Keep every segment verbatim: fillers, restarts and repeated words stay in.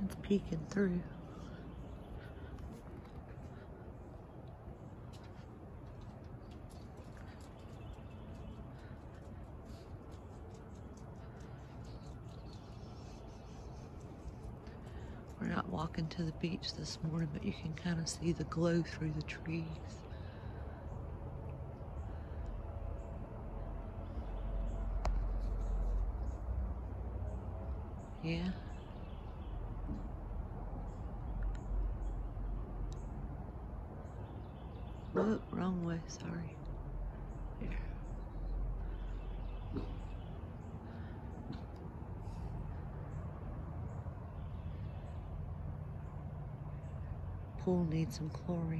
It's peeking through. We're not walking to the beach this morning, but you can kind of see the glow through the trees. Yeah. Whoop, wrong way, sorry. Here. Pool needs some chlorine.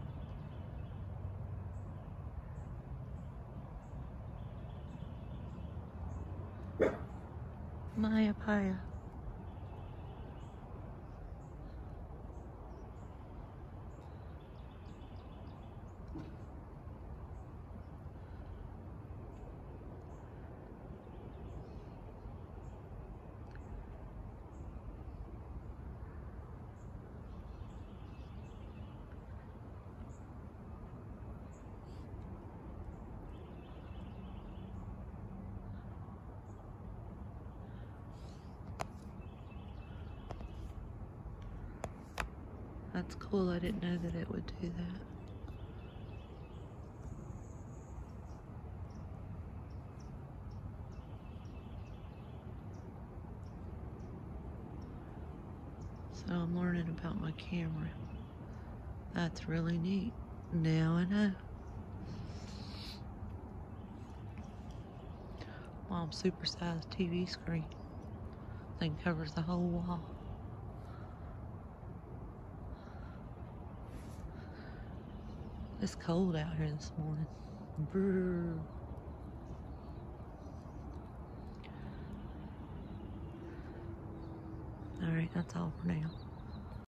Maya Paya. That's cool, I didn't know that it would do that. So I'm learning about my camera. That's really neat. Now I know. Mom's supersized T V screen. Thing covers the whole wall. It's cold out here this morning. Brrr. All right, that's all for now.